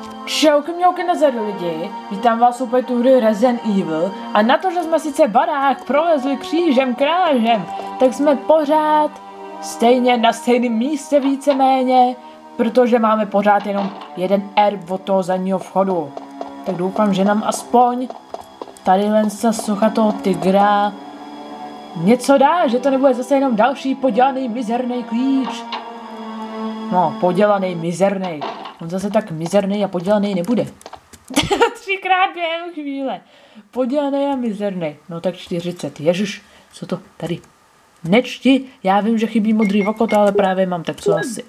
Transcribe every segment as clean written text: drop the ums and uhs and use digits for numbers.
Čauky mňauky nazdar lidi, vítám vás opět u hry Resident Evil a na to, že jsme sice barák prolezli křížem krážem, tak jsme pořád stejně na stejném místě víceméně, protože máme pořád jenom jeden erb od toho zadního vchodu. Tak doufám, že nám aspoň tadyhle se socha toho tygra něco dá, že to nebude zase jenom další podělaný mizerný klíč. No, podělaný, mizerný. On zase tak mizerný a podělaný nebude. Třikrát během chvíle. Podělaný a mizerný. No tak 40. Ježiš, co to tady? Nečti, já vím, že chybí modrý oko, to ale právě mám, tak co asi.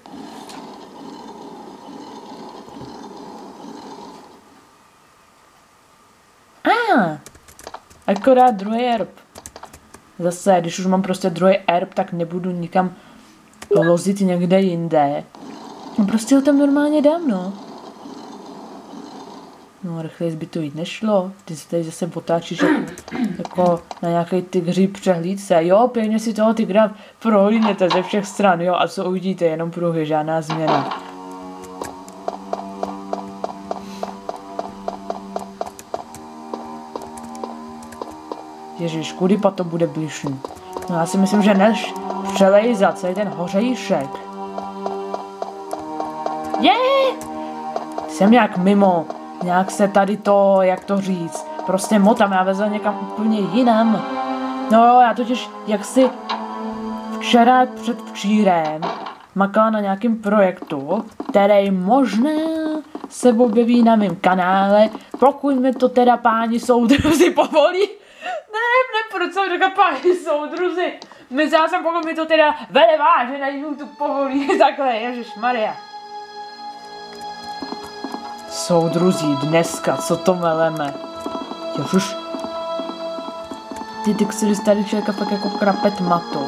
Akorát druhý erb. Zase, když už mám prostě druhý erb, tak nebudu nikam lozit někde jinde. No prostě ho tam normálně dám, no. No, rychleji by to jít nešlo. Ty se tady zase potáčíš jako na nějaký tygří přehlídce. Jo, pěkně si toho tygra prohlídněte ze všech stran, jo, a co uvidíte, jenom pruhy, žádná změna. Ježiš, kudy pa to bude bližší? No já si myslím, že než přelejzat celý ten hořejšek. Jsem nějak mimo, nějak se tady to, jak to říct, prostě motám, já vezl někam úplně jinam. No jo, já totiž, jak si včera předvčírem makala na nějakém projektu, který možná se objeví na mém kanále, pokud mi to teda páni soudruzi povolí. Ne, proč jsem řekla páni soudruzi? Myslela jsem, pokud mi to teda veleváže na YouTube povolí, takhle, ježišmarja. Soudruzí, dneska, co to meleme? Ježiš. Ty Dixery starý člověka fakt jako krapet matou.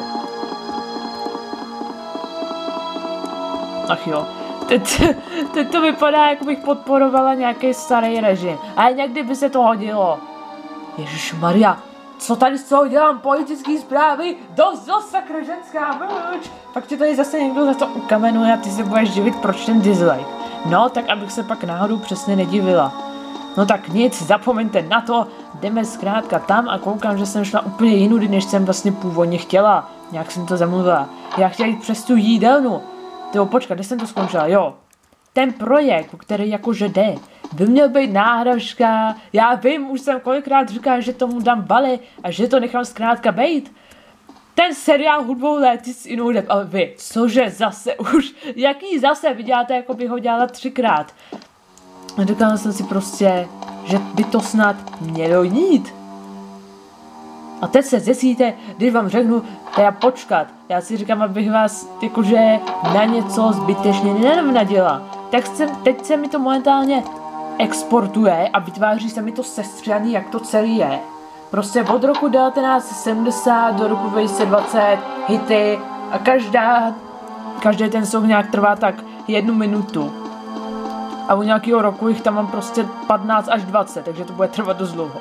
Ach jo. Teď to vypadá, jako bych podporovala nějaký starý režim. Ale někdy by se to hodilo. Ježišmarja, co tady z toho dělám? Politický zprávy? Dost sakra ženská mlč. Pak tě tady zase někdo za to ukamenuje a ty se budeš divit, proč ten dislike. No, tak abych se pak náhodou přesně nedivila. No tak nic, zapomeňte na to, jdeme zkrátka tam a koukám, že jsem šla úplně jinudy, než jsem vlastně původně chtěla. Nějak jsem to zamluvila. Já chtěla jít přes tu jídelnu. Tyjo, počkat, kde jsem to skončila? Jo. Ten projekt, který jakože jde, by měl být náhražka. Já vím, už jsem kolikrát říkal, že tomu dám bale a že to nechám zkrátka bejt. Ten seriál hudbou léty s jinou deb, ale vy, cože zase už, jaký zase, vy děláte, jako bych ho dělala 3krát. A říkala jsem si prostě, že by to snad mělo jít. A teď se zjistíte, když vám řeknu, teda počkat, já si říkám, abych vás jakože na něco zbytečně nenavnadila. Tak teď se mi to momentálně exportuje a vytváří se mi to sestřianý, jak to celý je. Prostě od roku 1970 do roku 2020 hity a každý ten song nějak trvá tak 1 minutu. A u nějakého roku jich tam mám prostě 15 až 20, takže to bude trvat dost dlouho.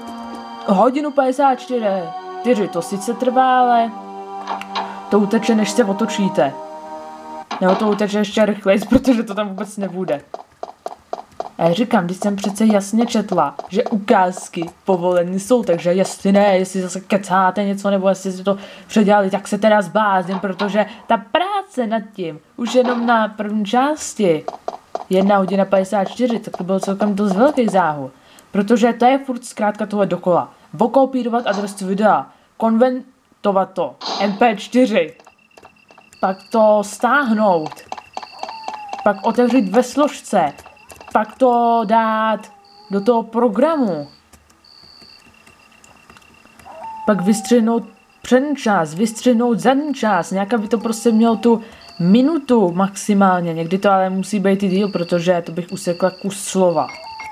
1:54, to sice trvá, ale to uteče, než se otočíte. Nebo to uteče ještě rychleji, protože to tam vůbec nebude. A já říkám, když jsem přece jasně četla, že ukázky povoleny jsou, takže jestli ne, jestli zase kecáte něco, nebo jestli si to předělali, tak se teda zblázním, protože ta práce nad tím, už jenom na první části, 1:54, tak to byl celkem dost velký záhul. Protože to je furt zkrátka tohle dokola. Okopírovat adresu videa, konvertovat to, MP4, pak to stáhnout, pak otevřít ve složce, pak to dát do toho programu. Pak vystřihnout přední část, vystřihnout zadní část, nějak aby to prostě mělo tu minutu maximálně. Někdy to ale musí být i díl, protože to bych usekla kus slova.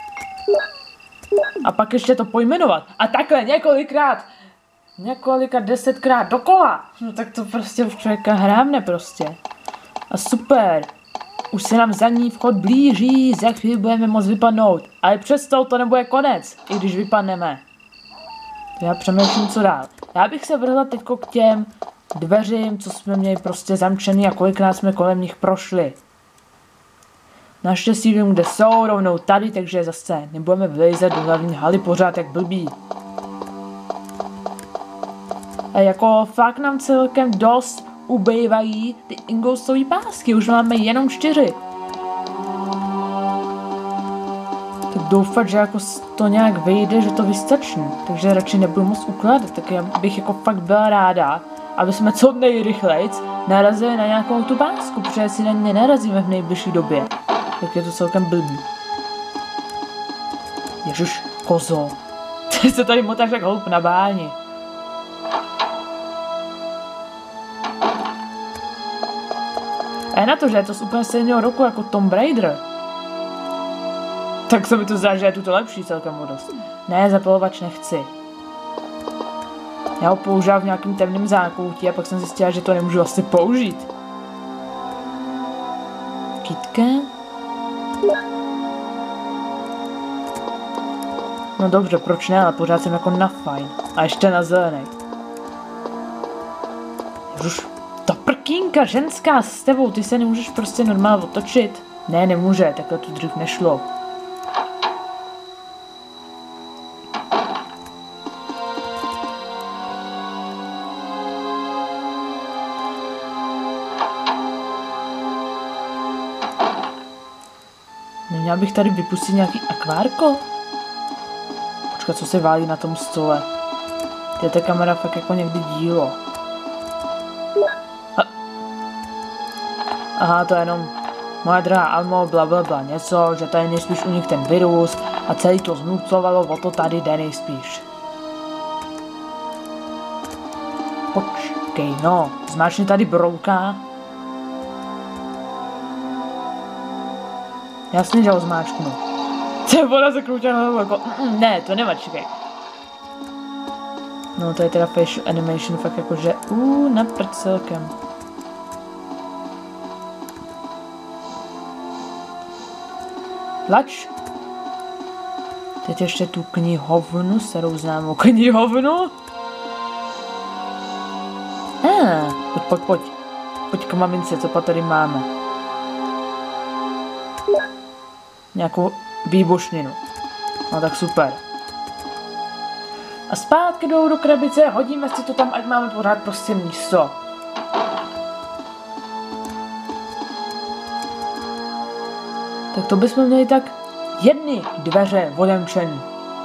A pak ještě to pojmenovat. A takhle několika 10krát dokola. No tak to prostě v člověka hrámne prostě. A super. Už se nám zadní vchod blíží, za chvíli budeme moct vypadnout. Ale přesto to nebude konec, i když vypadneme. Já přemýšlím, co dál. Já bych se vrhla teďko k těm dveřím, co jsme měli prostě zamčený a kolikrát jsme kolem nich prošli. Naštěstí vím, kde jsou, rovnou tady, takže zase nebudeme vlejzet do hlavní haly pořád jak blbý. A jako fakt nám celkem dost ubývají ty ingoustové pásky, už máme jenom 4. Tak doufat, že jako to nějak vyjde, že to vystačí, takže radši nebudu moc ukládat, tak já bych jako fakt byla ráda, aby jsme co nejrychlejc narazili na nějakou tu pásku, protože si na ně nenarazíme v nejbližší době. Tak je to celkem blbý. Ježiš, kozo. Ty se tady motáš jak hloup na báni. A je na to, že je to z úplně stejného roku jako Tomb Raider. Tak se mi to zdá, že je tu to lepší celkem dost. Ne, zapalovač nechci. Já ho používám v nějakém temném zákoutí a pak jsem zjistila, že to nemůžu vlastně použít. Kytka? No dobře, proč ne, ale pořád jsem jako na fajn. A ještě na zelený. Ježiš, ta prkínka ženská s tebou, ty se nemůžeš prostě normálně otočit. Ne, nemůže, takhle to dřív nešlo. Neměla bych tady vypustit nějaký akvárko? Počkat, co se válí na tom stole. To je ta kamera fakt jako někdy dílo. Aha, to je jenom moje drahá Almo, blablabla, něco, že tady nejspíš u nich ten virus a celý to znucovalo, o to tady jde nejspíš. Počkej, no, zmáčkni tady brouka. Jasně, že ho zmáčknu. To voda se kroutila na jako, ne, to nemačkej. No to je teda facial animation fakt jakože, na prd celkem. Tlač. Teď ještě tu knihovnu, starou známou knihovnu. Pojď. Pojď k mamince, co pa tady máme. Nějakou výbušninu. No tak super. A zpátky jdou do krabice, hodíme si to tam, ať máme pořád prostě místo. Tak to bychom měli tak jedny dveře odemčený.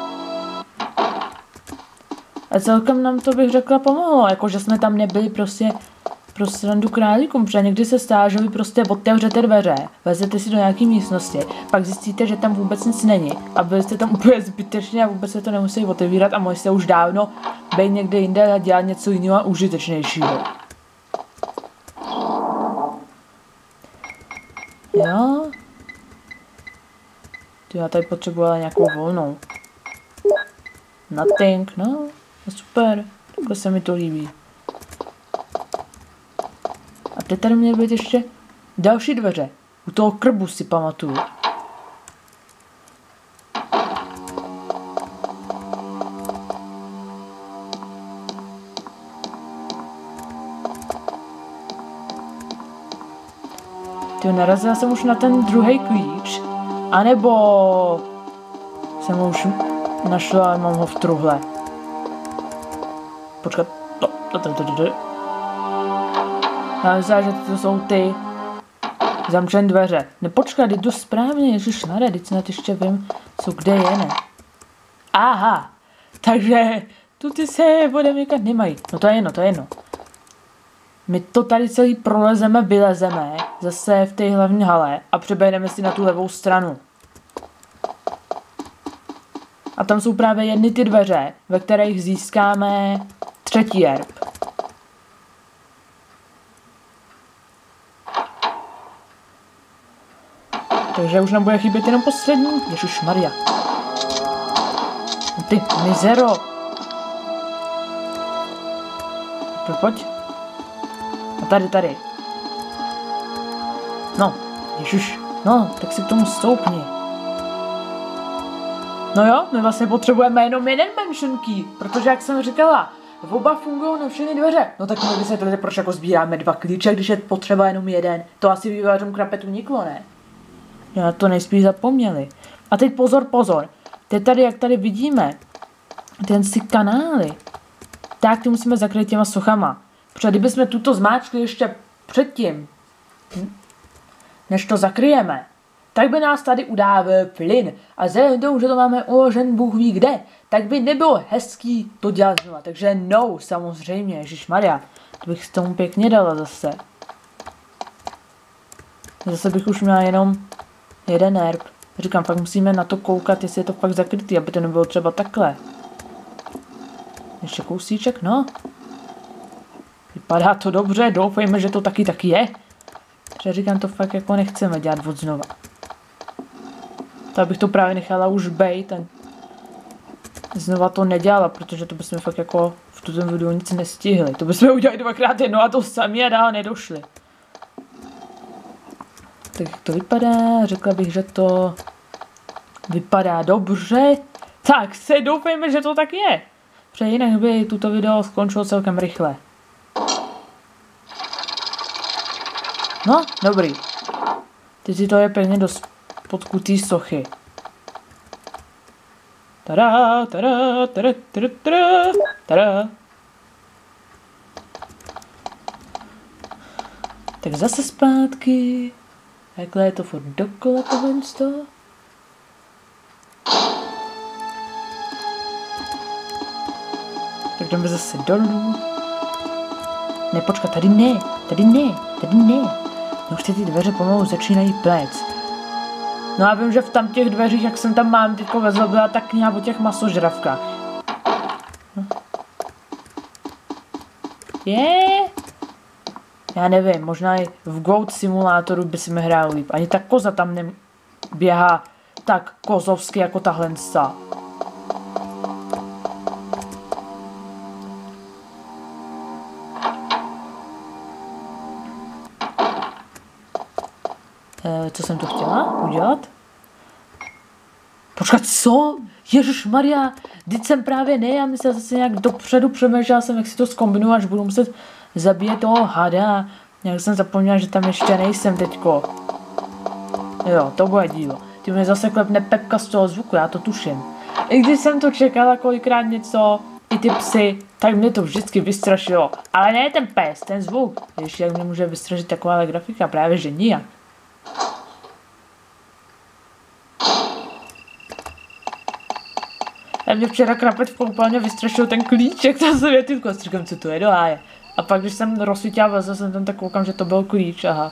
A celkem nám to bych řekla pomohlo, jakože jsme tam nebyli prostě pro srandu králíkům, protože někdy se stává, že vy prostě otevřete dveře, vezete si do nějaké místnosti, pak zjistíte, že tam vůbec nic není a byli jste tam úplně zbytečně a vůbec se to nemusí otevírat a mohli jste už dávno být někde jinde a dělat něco jiného a užitečnějšího. Jo? Ty, já tady potřebuji ale nějakou volnou. Nothing, no, super, takhle se mi to líbí. A teď tady měly být ještě další dveře. U toho krbu si pamatuju. Ty, narazila jsem už na ten druhý klíč. A nebo jsem ho už našla, ale mám ho v truhle. Počkat. Já myslím, že to jsou ty zamčené dveře. Nepočkat, jdu správně, ježišmarja, teď snad ještě vím, co kde je, ne? Aha, takže tu ty se odemykat nemají. No to je jedno. My to tady celý prolezeme, vylezeme, zase v té hlavní hale a přeběhneme si na tu levou stranu. A tam jsou právě jedny ty dveře, ve kterých získáme 3. erb. Takže už nám bude chybět jenom poslední. Ježišmarja. Ty, mizero. Pojď. A tady. No, ježiš. No, tak si k tomu stoupni. No jo, my vlastně potřebujeme jenom jeden mention key, protože jak jsem říkala, oba fungují na všechny dveře. No tak my vysvětlíte, proč jako sbíráme 2 klíče, když je potřeba jenom jeden. To asi vývojářům krapetu niklo, ne? Já to nejspíš zapomněli. A teď pozor, pozor. Teď tady, jak tady vidíme, ten si kanály, tak ty musíme zakrýt těma sochama. Protože kdybychom tuto zmáčkli ještě předtím, než to zakryjeme, tak by nás tady udával plyn. A vzhledem k tomu, že to máme uložen Bůh ví kde, tak by nebylo hezký to dělat znova. Takže no, samozřejmě, ježišmarja, to bych s tomu pěkně dala zase. Zase bych už měla jenom jeden herb. Říkám, fakt musíme na to koukat, jestli je to fakt zakrytý, aby to nebylo třeba takhle. Ještě kousíček, no. Vypadá to dobře, doufejme, že to taky je. Protože říkám, to fakt jako nechceme dělat od znova. Tak bych to právě nechala už bejt a znova to nedělala, protože to bychom fakt jako v tuto videu nic nestihli. To bychom udělali dvakrát jedno a to sami a dál nedošli. Tak jak to vypadá, řekla bych, že to vypadá dobře. Tak se doufejme, že to tak je. Protože jinak by tuto video skončilo celkem rychle. No, dobrý. Teď si to je pevně do spodku sochy. Tada, tada, tada, tada, tada, tada. Tak zase zpátky. Takhle je to furt dokola tohle z toho. Tak jdeme zase dolů. Ne, počkat, tady ne, tady ne, tady ne. No už ty dveře pomalu začínají plec. No já vím, že v tam těch dveřích, jak jsem tam mám teďko vezla, byla ta kniha o těch masožravkách. No. Já nevím, možná i v Goat simulátoru by si mi hrál líp. Ani ta koza tam neběhá tak kozovsky jako tahle nsa. Co jsem to chtěla udělat? Počkat, co? Ježišmarja, vždyť jsem právě ne, já myslím zase nějak dopředu přemýšlela jsem, jak si to zkombinuju, až budu muset zabíjet toho hada. Nějak jsem zapomněla, že tam ještě nejsem teďko. Jo, to bude dílo. Ty mě zase klepne Pepka z toho zvuku, já to tuším. I když jsem to čekala kolikrát něco, i ty psy, tak mě to vždycky vystrašilo. Ale ne ten pes, ten zvuk. Ještě jak mě může vystrašit taková grafika, právě že nijak. A mě včera krapet v koupelně vystrašil ten klíček, to jsem větýtko, říkám, co to je do háje. A pak, když jsem rozsvítila vleze, jsem tam tak koukám, že to byl klíč, aha.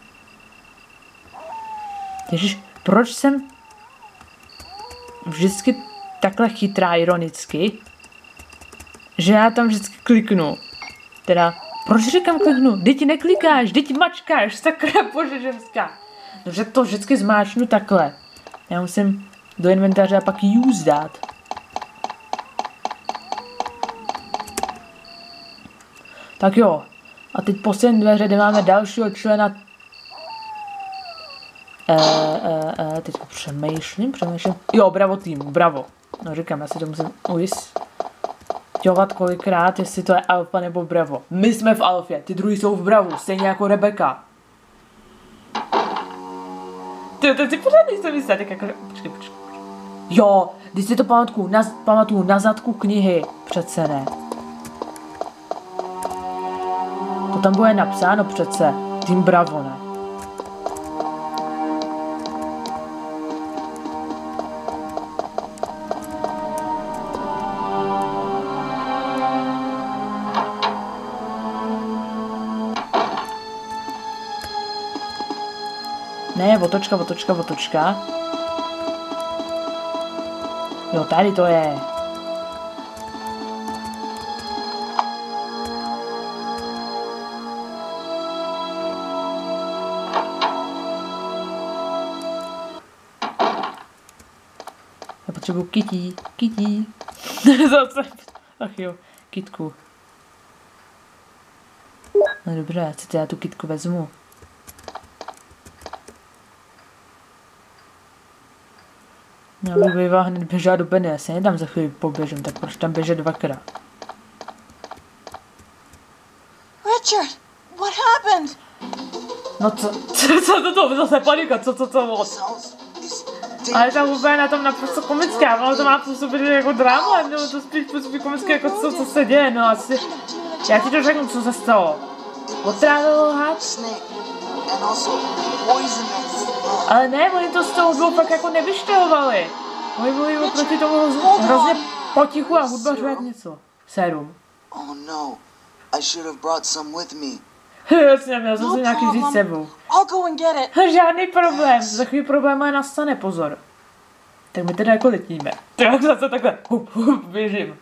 Ježiš, proč jsem vždycky takhle chytrá ironicky, že já tam vždycky kliknu. Teda, proč říkám kliknu? Děti neklikáš, děti mačkáš, sakra bože ženská. No, že to vždycky zmáčknu takhle. Já musím do inventáře a pak use dát. Tak jo, a teď poslední dveře, kde máme dalšího člena. Teď přemýšlím. Jo, bravo týmu, bravo. No říkám, já si to musím ujisťovat kolikrát, jestli to je alfa nebo bravo. My jsme v alfě, ty druhý jsou v bravu, stejně jako Rebecca. Ty si pořád nejsem myslet, tak jako... Počkej. Jo, když si to pamatuju na zadku knihy, přece ne. To tam bude napsáno přece, tým bravo, ne? Ne, otočka. Jo, tady to je. Já potřebuji kytí. Zase. Ach jo, kytku. No dobře, co já tu kytku vezmu. Já bych bývala hned běžela do Benny, já se nedám za chvíli poběžem, tak proč tam běžet dvakrát? Richard, what happened? No co to zase panika, co moc. Ale tam úplně na tom naprosto komická, ale to má působit jako drama, nebo to spíš působí komické jako co se děje, no asi. Já ti to řeknu, co se stalo. Otrávil had? Ale ne, oni to z toho bylo fakt jako nevyšťovali. Oni byli oproti tomu hrozně potichu a hudba řve jak něco. Sérum. Oh no, I should have brought some with me. Jasně, měl jsem si nějaký vzít s sebou. I'll go and get it. Žádný problém, za chvíli problém má nastane, pozor. Tak my teda jako letíme. Tak zase takhle, běžím.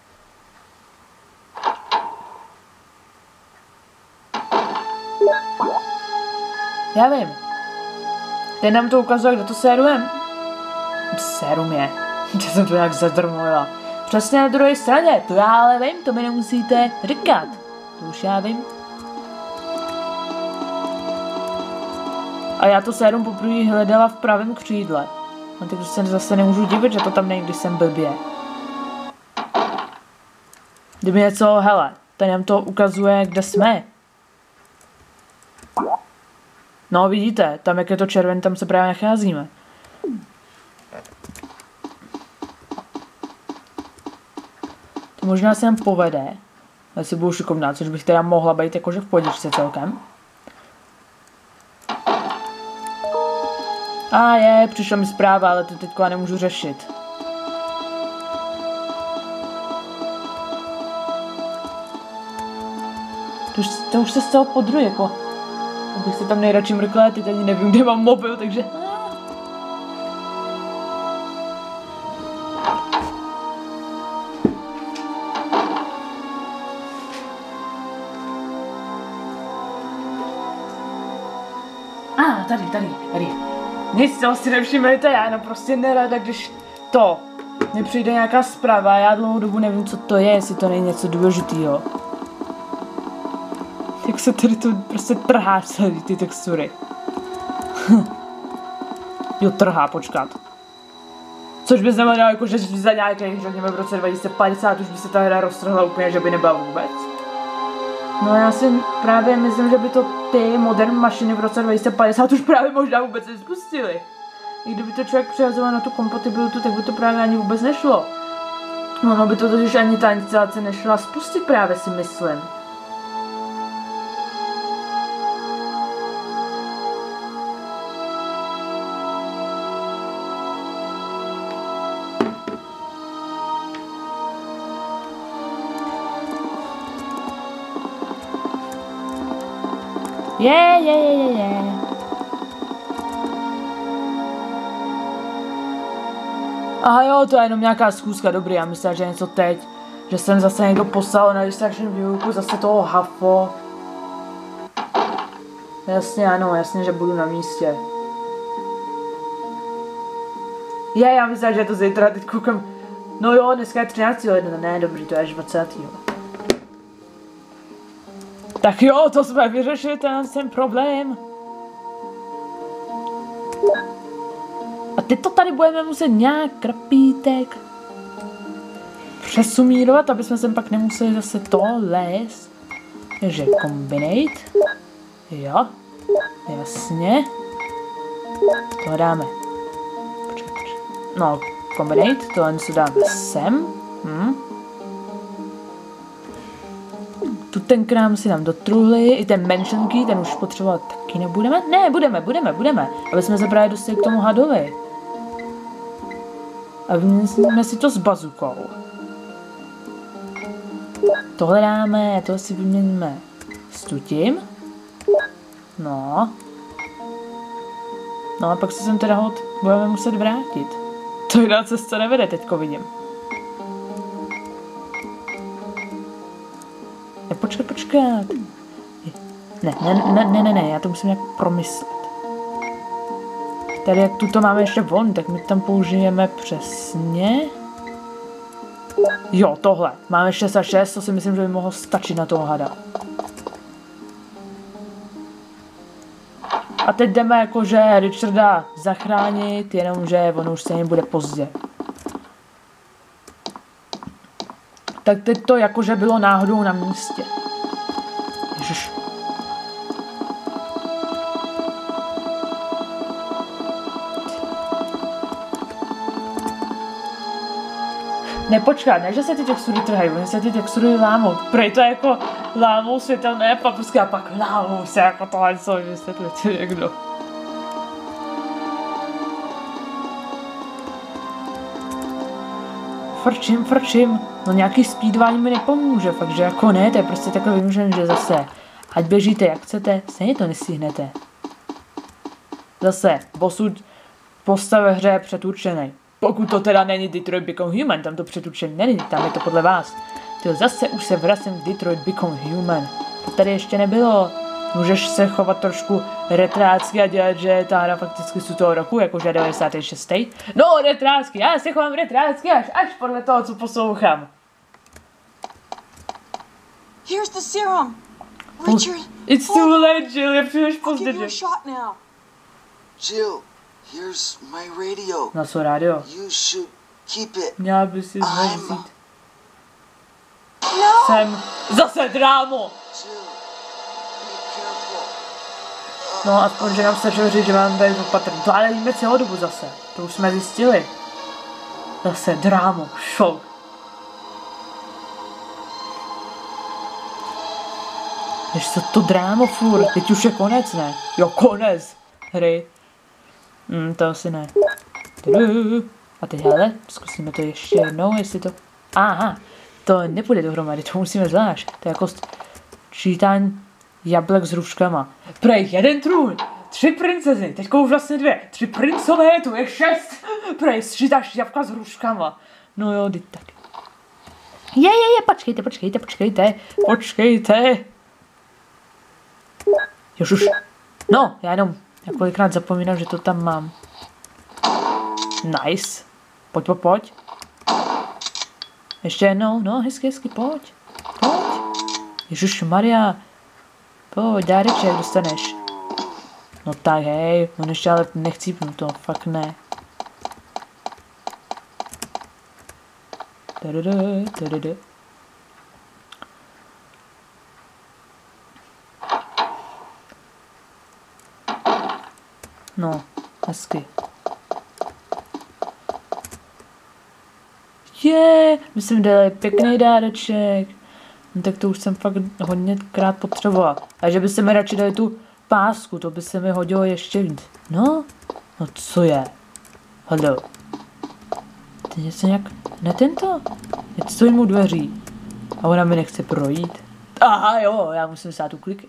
Já vím. Ten nám to ukazuje, kde to sérum. Sérum je. Já jsem to nějak zadrmolila. Přesně na druhé straně, to já ale vím, to mi nemusíte říkat. To už já vím. A já to sérum poprvé hledala v pravém křídle. A takže se zase nemůžu divit, že to tam není, když jsem blbě. Kdyby něco, hele, tady nám to ukazuje, kde jsme. No vidíte, tam jak je to červen, tam se právě nacházíme. To možná se nám povede. Já si budu šikovná, což bych teda mohla být jakože v podičce celkem. A přišla mi zpráva, ale to teďko já nemůžu řešit. To už se stalo podruhé, jako. Abych se tam nejradši mrkla, teď ani nevím, kde mám mobil, takže... Tady. Nic toho si nevšimejte, já jenom prostě nerada, když mi přijde nějaká zpráva, já dlouhou dobu nevím, co to je, jestli to není něco důležitýho. Jak se tady to prostě trhá celý ty textury. Jo, trhá, počkat. Což by znamenalo, jako, že za nějakých, řekněme, v roce 2050 už by se ta hra roztrhla úplně, že by nebyla vůbec. No já si právě myslím, že by to ty moderní mašiny v roce 2050 už právě možná vůbec nespustily. I kdyby to člověk přihazoval na tu kompatibilitu, tak by to právě ani vůbec nešlo. Ono by to totiž ani ta instalace nešla spustit právě, si myslím. Je. Aha jo, to je jenom nějaká zkouška, dobrý, já myslím, že něco teď. Že jsem zase někdo poslal na distraction výuku, zase toho hafo. Jasně, ano, jasně, že budu na místě. Já myslím, že je to zítra, teď koukám. No jo, dneska je 13. ledna, ne, dobrý, to je až 20. Tak jo, to jsme vyřešili ten problém. A teď to tady budeme muset nějak krapítek přesumírovat, aby jsme sem pak nemuseli zase to lézt. Takže combinate. Jo, jasně. To dáme. Počkej. No, combinate, tohle se dáme sem. Tu ten krám si dám do truhly, i ten mention key, ten už potřebovat taky nebudeme? Ne, budeme, aby jsme se právě dostali k tomu hadovi. A vyměníme si to s bazukou. Tohle dáme, tohle si vyměníme s tutím. No. No a pak se sem teda budeme muset vrátit. To jiná cesta nevede, teďko vidím. Počkat. Ne, já to musím nějak promyslet. Tady jak tuto máme ještě von, tak my tam použijeme přesně. Jo, tohle. Máme 6 a 6, to si myslím, že by mohlo stačit na toho hada. A teď jdeme jakože Richarda zachránit, jenomže ono už se jim bude pozdě. Tak teď to jakože bylo náhodou na místě. Ježiš. Nepočkat, ne, že se ty textury trhají, oni se ty textury lámou. Prej to jako lámou světelné paprsky a pak lámou se jako tohle, co vysvětlíte někdo. Frčím. No nějaký speedování mi nepomůže, fakt, že jako ne, to je prostě takhle vymyšlené, že zase, ať běžíte jak chcete, stejně to nestihnete. Zase, posud postav ve hře je předurčený. Pokud to teda není Detroit Become Human, tam to předurčený není, tam je to podle vás. Tyjo, zase už se vracím k Detroit Become Human. To tady ještě nebylo. Můžeš se chovat trošku retrácky a dělat, že ta hra fakticky z toho roku, jakože 96. No, retrácky, já se chovám retrácky až podle toho, co poslouchám. Here's the serum. Richard. It's too late, Jill, je příliš pozdě. I'll give you a shot now. Jill, here's my radio. Na co rádio? You should keep it. Měla by si znovu vzít. No. Jsem zase drámo. Jill, be careful. No, aspoň, že nám stačilo říct, že mám tady opatrný. To ale víme celou dobu zase. To už jsme zjistili. Zase drámo, šok. Než se to drámo furt, teď už je konec, ne? Jo, konec hry. To asi ne. A teď hele, zkusíme to ještě jednou, jestli to... Aha, to nepůjde dohromady, to musíme zvlášť. To je jako čítání jablek s hruškama. Prej, 1 trůn, 3 princezny, teďko už vlastně 2, 3 princové, tu je 6. Prej, sčítáš jabka s hruškama. No jo, teď tak. Je, počkejte. Už. No, já jenom několikrát zapomínám, že to tam mám. Nice. Pojď. Ještě jednou, no, hezky, pojď. Ježišmarja. Pojď, dáreček dostaneš. No tak hej, on ještě ale nechcípnu to, fakt ne. Tadada. No, hezky. My jsme dali pěkný dáreček. No tak to už jsem fakt hodněkrát potřeboval. A že by se mi radši dali tu pásku, to by se mi hodilo ještě víc. No co je? Halo. Ty něco nějak... Ne tento? Teď stojím u dveří. A ona mi nechce projít. Aha jo, já musím stát u kliky.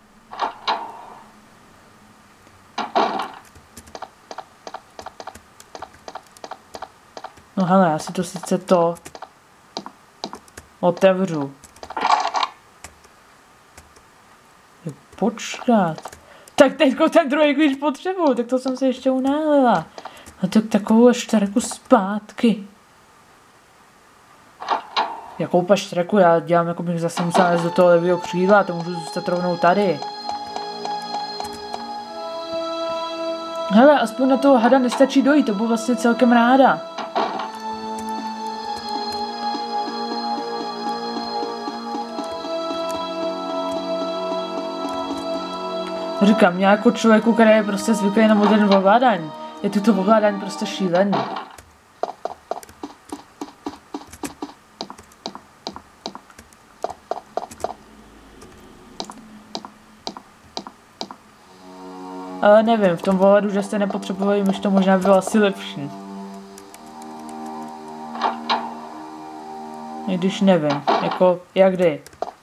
No hele, já si to sice to otevřu. Počkat. Tak teďko ten druhý klíč potřebuju, tak to jsem se ještě unálila. A tak takovou šterku zpátky. Jakou paštreku, já dělám, jako bych zase musela jít do toho levého křídla, to můžu zůstat rovnou tady. Hele, aspoň na toho hada nestačí dojít, to byl vlastně celkem ráda. Říkám, mě jako člověku, který je prostě zvyklý na moderní ovládání, je toto ovládání prostě šílený. Ale nevím, v tom ohledu, že jste nepotřebovali myš, to možná bylo asi lepší. I když nevím, jako, jak kdy.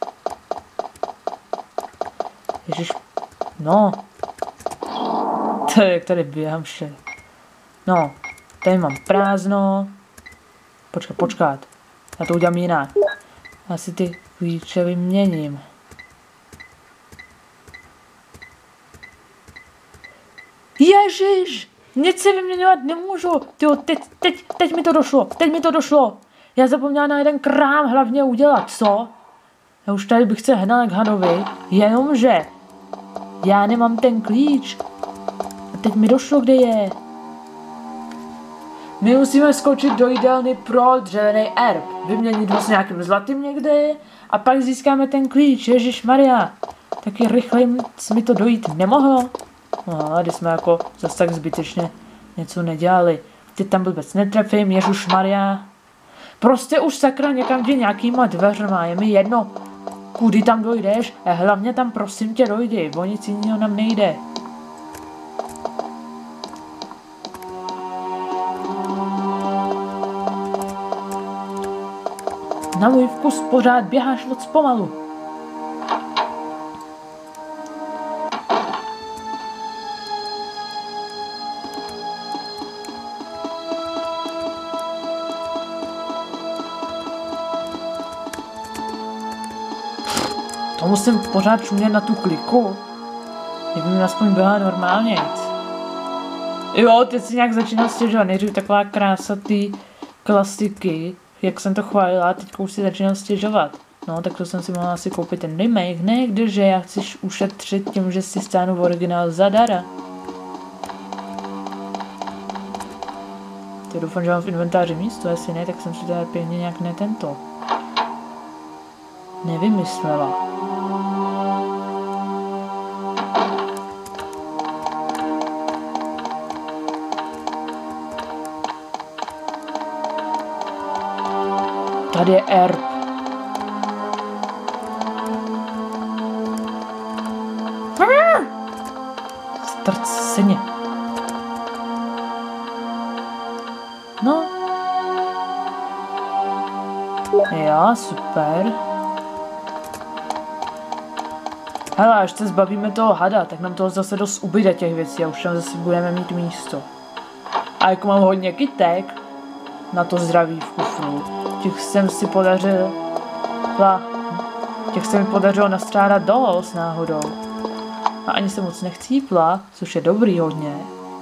Ježiš, no. To je, jak tady běhám vše. No, tady mám prázdno. Počkat. Já to udělám jinak. Já si ty klíče vyměním. Ježiš! Nic si vyměňovat nemůžu. Tyjo, teď mi to došlo. Já zapomněla na jeden krám hlavně udělat, co? Já už tady bych se hnal k hadovi, jenomže já nemám ten klíč. A teď mi došlo, kde je. My musíme skočit do jídelny pro dřevěný erb. Vyměnit ho s nějakým zlatým někde a pak získáme ten klíč. Ježišmarja. Taky rychle mi to dojít nemohlo. No, když jsme jako zase tak zbytečně něco nedělali. Teď tam vůbec netrefím, ježišmarja. Prostě už sakra někam jde nějakýma dveřma, je mi jedno, kudy tam dojdeš, a hlavně tam prosím tě dojdi, o nic jiného nám nejde. Na můj vkus pořád běháš moc pomalu. To musím pořád čumět na tu kliku. Kdyby aspoň byla normálně. Jo, teď si nějak začínal stěžovat. Nejdřív taková krása ty klasiky, jak jsem to chválila, a teďka už si začínal stěžovat. No, tak to jsem si mohla asi koupit ten remake, ne, kdeže já chci ušetřit tím, že si stáhnu originál zadara. To doufám, že mám v inventáři místo, jestli ne, tak jsem si teda pěkně nějak tento nevymyslela. Tady je erb. Strceně. No. Jo, super. Hele, až se zbavíme toho hada, tak nám toho zase dost ubyde těch věcí a už tam zase budeme mít místo. A jako mám hodně kytek na to zdraví v kufru, těch se mi podařilo nastrádat dost náhodou. A ani se moc nechcípla, což je dobrý hodně.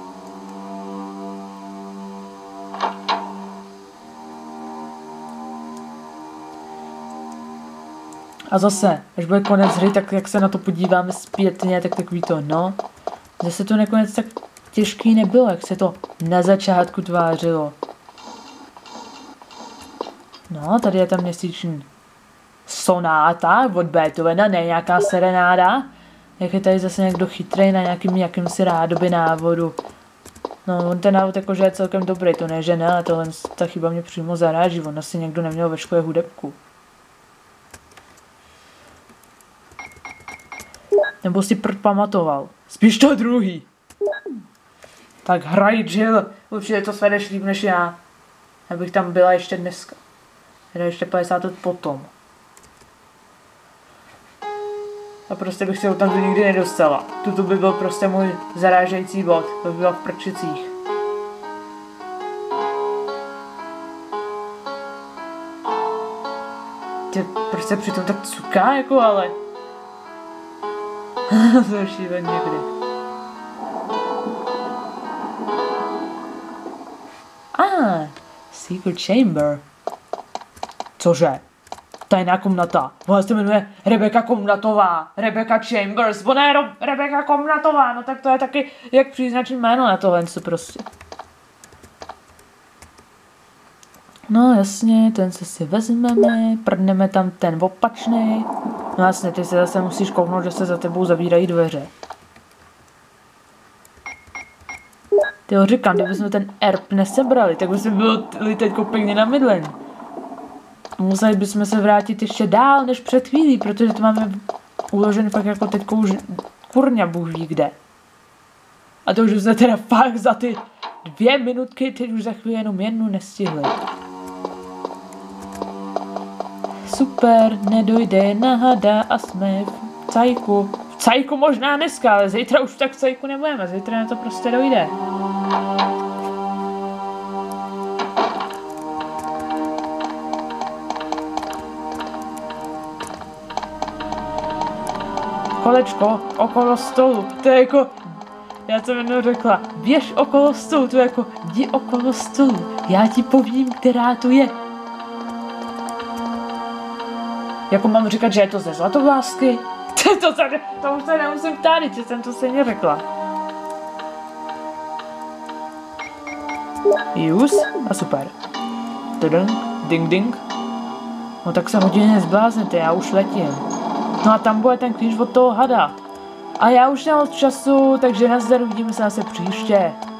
A zase, až bude konec hry, tak jak se na to podíváme zpětně, tak takový to, no. Zase to nakonec tak těžký nebylo, jak se to na začátku tvářilo. No, tady je ta měsíční sonáta od Beethovena, ne nějaká serenáda. Jak je tady zase někdo chytrej na jakýmsi rádoby návodu. No, on ten návod jakože je celkem dobrý, to ne, že ne, ale tohle ta chyba mě přímo zaráží, on asi někdo neměl ve škole hudebku. Nebo si pamatoval. Spíš to druhý. Tak hraj, Jill. Určitě to svedeš líp než já. Abych tam byla ještě dneska. Teda ještě 50 let potom. A prostě bych se tam nikdy nedostala. Tuto by byl prostě můj zarážející bod. To by bylo v prčicích. Tě prostě přitom tak cuká, jako ale. To je šílený někdy. Secret Chamber. Cože? Tajná komnata. Ona se jmenuje Rebecca Komnatová. Rebecca Chambers. Ona je Rebecca Komnatová. No tak to je taky jak příznačný jméno na tohle co prostě. No jasně, ten se si vezmeme, prdneme tam ten opačný. No jasně, ty se zase musíš kouknout, že se za tebou zavírají dveře. Ty ho říkám, kdybychom ten erb nesebrali, tak bychom byli teď pěkně na mydlení. Museli bychom se vrátit ještě dál než před chvílí, protože to máme uložený fakt jako teďko už kurňa bůh ví kde. A to už jsme teda fakt za ty 2 minutky, teď už za chvíli jenom jednu nestihli. Super, nedojde na hada a jsme v cajku. V cajku možná dneska, ale zítra už tak v cajku nebudeme, zítra na to prostě dojde. Kolečko okolo stolu, to je jako, já jsem jednou řekla, běž okolo stolu, to je jako, jdi okolo stolu, já ti povím, která to je. Jako mám říkat, že je to ze Zlatovlásky? to už se nemusím ptát, že jsem to stejně řekla. Use a super. Ding ding. No tak se hodně nezblázněte, já už letím. No a tam bude ten klíč od toho hada. A já už nemám času, takže nazdar, uvidíme se zase příště.